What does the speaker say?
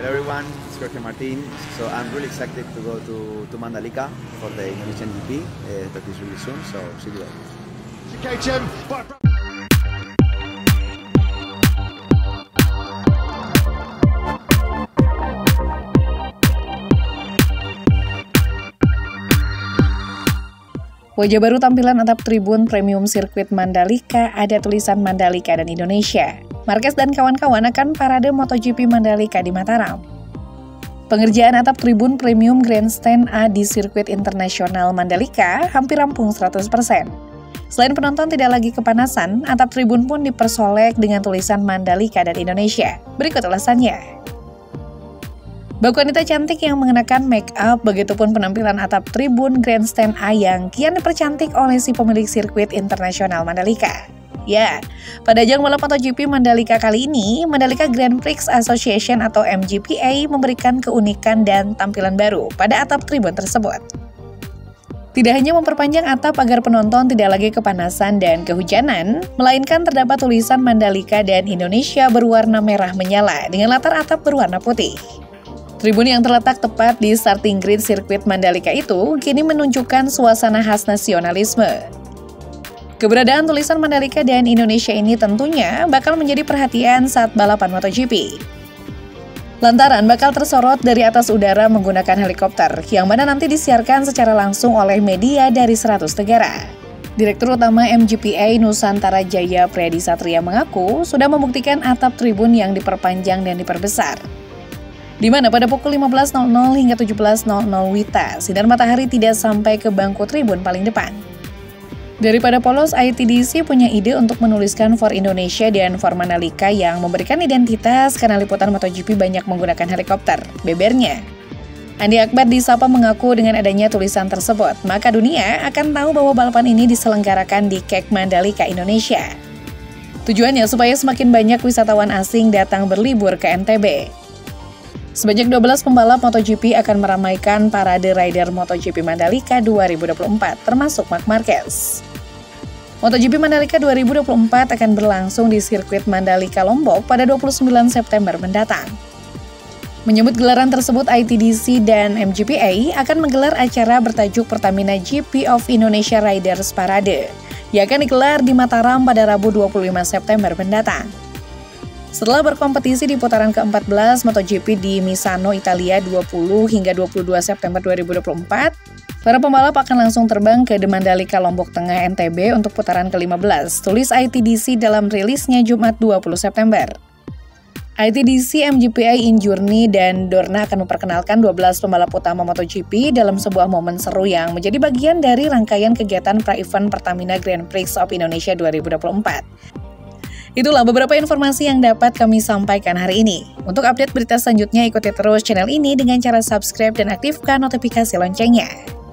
Hello everyone, it's Jorge Martin. So I'm really excited to go to Mandalika for the Indonesian GP that is really soon. So see you there. Wajah baru tampilan atap tribun premium sirkuit Mandalika ada tulisan Mandalika dan Indonesia. Marquez dan kawan-kawan akan parade MotoGP Mandalika di Mataram. Pengerjaan atap tribun premium Grandstand A di sirkuit internasional Mandalika hampir rampung 100%. Selain penonton tidak lagi kepanasan, atap tribun pun dipersolek dengan tulisan Mandalika dan Indonesia. Berikut ulasannya. Bak wanita cantik yang mengenakan make up, begitupun penampilan atap tribun Grandstand A yang kian dipercantik oleh si pemilik sirkuit internasional Mandalika. Ya, pada ajang balap MotoGP Mandalika kali ini, Mandalika Grand Prix Association atau MGPA memberikan keunikan dan tampilan baru pada atap tribun tersebut. Tidak hanya memperpanjang atap agar penonton tidak lagi kepanasan dan kehujanan, melainkan terdapat tulisan Mandalika dan Indonesia berwarna merah menyala dengan latar atap berwarna putih. Tribun yang terletak tepat di starting grid sirkuit Mandalika itu kini menunjukkan suasana khas nasionalisme. Keberadaan tulisan Mandalika dan Indonesia ini tentunya bakal menjadi perhatian saat balapan MotoGP. Lantaran bakal tersorot dari atas udara menggunakan helikopter, yang mana nanti disiarkan secara langsung oleh media dari 100 negara. Direktur Utama MGPA Nusantara Jaya Priadi Satria mengaku sudah membuktikan atap tribun yang diperpanjang dan diperbesar. Di mana pada pukul 15.00 hingga 17.00 WITA, sinar matahari tidak sampai ke bangku tribun paling depan. Daripada polos, ITDC punya ide untuk menuliskan For Indonesia dan For Mandalika yang memberikan identitas karena liputan MotoGP banyak menggunakan helikopter, bebernya. Andi Akbar di Sapa mengaku dengan adanya tulisan tersebut, maka dunia akan tahu bahwa balapan ini diselenggarakan di Kek Mandalika, Indonesia. Tujuannya supaya semakin banyak wisatawan asing datang berlibur ke NTB. Sebanyak 12 pembalap MotoGP akan meramaikan parade rider MotoGP Mandalika 2024, termasuk Marc Marquez. MotoGP Mandalika 2024 akan berlangsung di sirkuit Mandalika Lombok pada 29 September mendatang. Menyebut gelaran tersebut, ITDC dan MGPA akan menggelar acara bertajuk Pertamina GP of Indonesia Riders Parade, yang akan digelar di Mataram pada Rabu 25 September mendatang. Setelah berkompetisi di putaran ke-14 MotoGP di Misano, Italia 20 hingga 22 September 2024, para pembalap akan langsung terbang ke The Mandalika Lombok Tengah NTB untuk putaran ke-15, tulis ITDC dalam rilisnya Jumat 20 September. ITDC, MGPA, Injourney, dan Dorna akan memperkenalkan 12 pembalap utama MotoGP dalam sebuah momen seru yang menjadi bagian dari rangkaian kegiatan pra-event Pertamina Grand Prix of Indonesia 2024. Itulah beberapa informasi yang dapat kami sampaikan hari ini. Untuk update berita selanjutnya, ikuti terus channel ini dengan cara subscribe dan aktifkan notifikasi loncengnya.